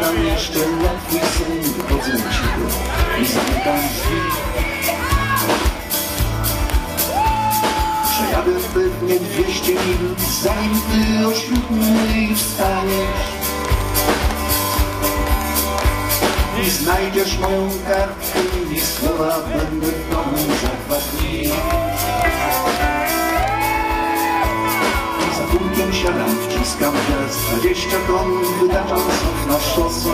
czekam jeszcze na twój sen. Wychodzę cicho i zamykam drzwi. Przejadę pewnie 200 mil, zanim ty o 7:00 wstaniesz i znajdziesz moją kartkę i słowa będę w domu za 2 dni. Za punkiem siadam, wciskam gaz, 20 ton wytaczam sok na szosę.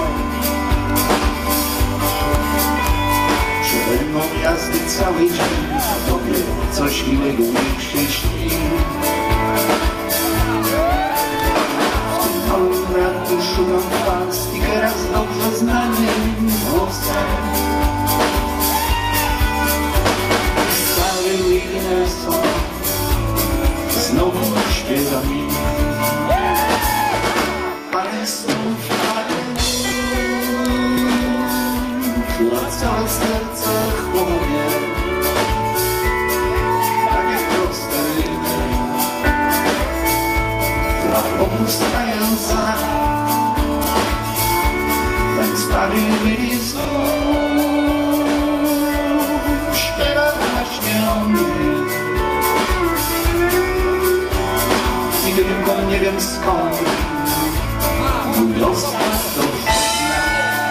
Przede mną jazdy cały dzień, a tobie coś miłego niech się śni. W tym małym ranku szukam pan stikera z dobrze znanym głosem. Stary Wilson znowu śpiewa mi parę słów, na całe serce chłonie, takie proste rymy, dla opustająca. Ten stary Wilson śpiewa właśnie o mnie. I tylko nie wiem skąd mój los dobrze zna.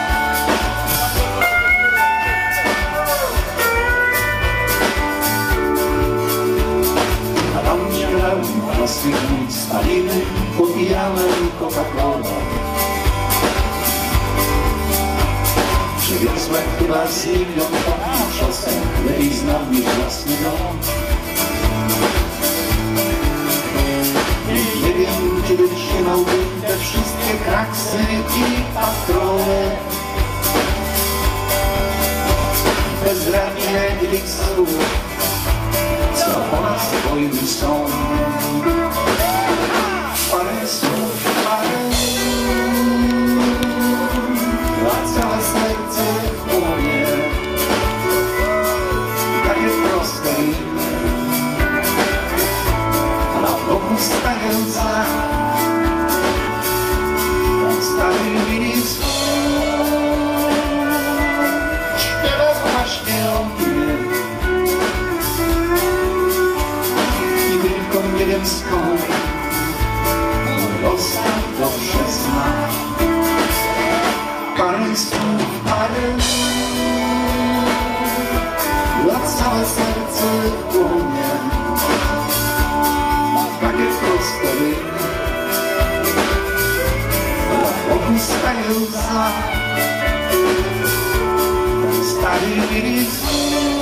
Na lądzie własnych wód spalimy, popijałem Coca-Cola. Przywiozłem chyba z 1 000 000 ton czosem, lepiej znam niż własny dom. Nie wiem, kiedy trzymałbym te wszystkie kraksy i patrole. Bezradnie gliksów, co po nas dwoim są. Parę słów, parę na całe serce chłonie, takie proste rymy, a na boku stająca ten stary Wilson śpiewa właśnie o mnie. I tylko nie wiem skąd mój los dobrze zna. Parę słów, parę na całe serce chłonie, takie proste rymy, na boku stająca ten stary Wilson